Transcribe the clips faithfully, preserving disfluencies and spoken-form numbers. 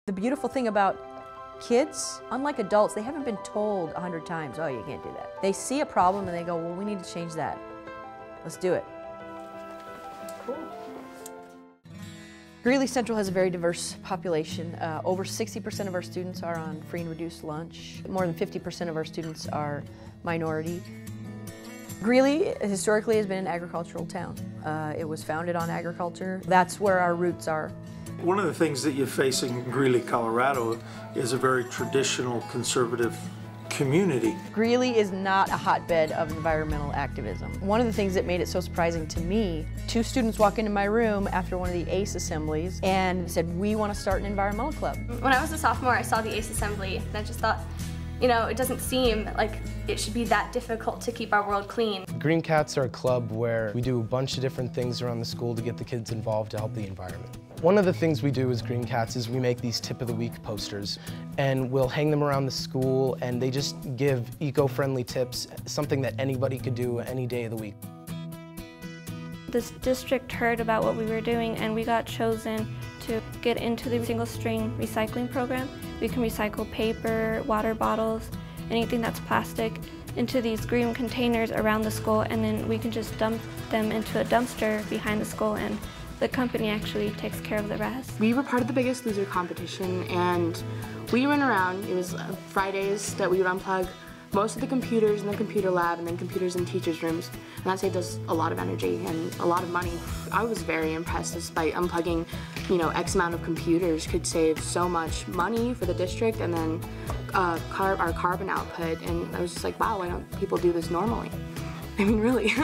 The beautiful thing about kids, unlike adults, they haven't been told a hundred times, oh, you can't do that. They see a problem and they go, well, we need to change that. Let's do it. Cool. Greeley Central has a very diverse population. Uh, over sixty percent of our students are on free and reduced lunch. More than fifty percent of our students are minority. Greeley historically has been an agricultural town. Uh, it was founded on agriculture. That's where our roots are. One of the things that you face in Greeley, Colorado is a very traditional conservative community. Greeley is not a hotbed of environmental activism. One of the things that made it so surprising to me, two students walk into my room after one of the A C E assemblies and said, we want to start an environmental club. When I was a sophomore, I saw the A C E assembly and I just thought, you know, it doesn't seem like it should be that difficult to keep our world clean. Green Cats are a club where we do a bunch of different things around the school to get the kids involved to help the environment. One of the things we do as Green Cats is we make these tip of the week posters, and we'll hang them around the school, and they just give eco-friendly tips, something that anybody could do any day of the week. This district heard about what we were doing and we got chosen to get into the single stream recycling program. We can recycle paper, water bottles, anything that's plastic into these green containers around the school, and then we can just dump them into a dumpster behind the school, and the company actually takes care of the rest. We were part of the Biggest Loser competition, and we went around. It was Fridays that we would unplug most of the computers in the computer lab and then computers in teachers' rooms. And that saved us a lot of energy and a lot of money. I was very impressed despite unplugging, you know, X amount of computers could save so much money for the district and then uh, car our carbon output. And I was just like, wow, why don't people do this normally? I mean, really.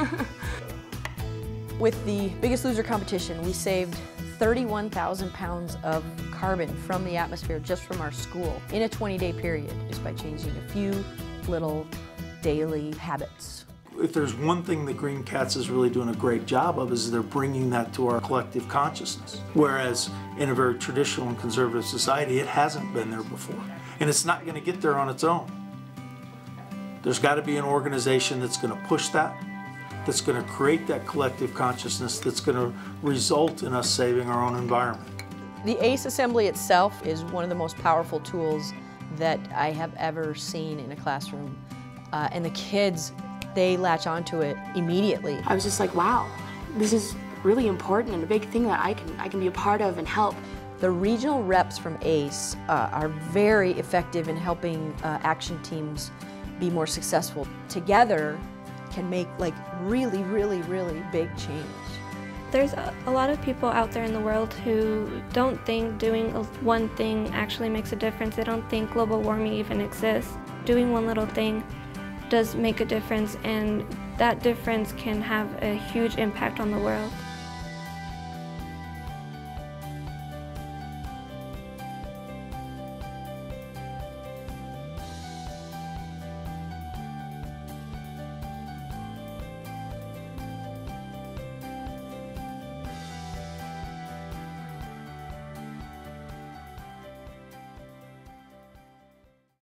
With the Biggest Loser competition, we saved thirty-one thousand pounds of carbon from the atmosphere just from our school in a twenty day period, just by changing a few little daily habits. If there's one thing that Green Cats is really doing a great job of, is they're bringing that to our collective consciousness. Whereas in a very traditional and conservative society, it hasn't been there before. And it's not going to get there on its own. There's got to be an organization that's going to push that, that's going to create that collective consciousness, that's going to result in us saving our own environment. The A C E assembly itself is one of the most powerful tools that I have ever seen in a classroom. Uh, and the kids, they latch onto it immediately. I was just like, wow, this is really important and a big thing that I can, I can be a part of and help. The regional reps from A C E uh, are very effective in helping uh, action teams be more successful. Together can make like really, really, really big change. There's a, a lot of people out there in the world who don't think doing one thing actually makes a difference. They don't think global warming even exists. Doing one little thing does make a difference, and that difference can have a huge impact on the world.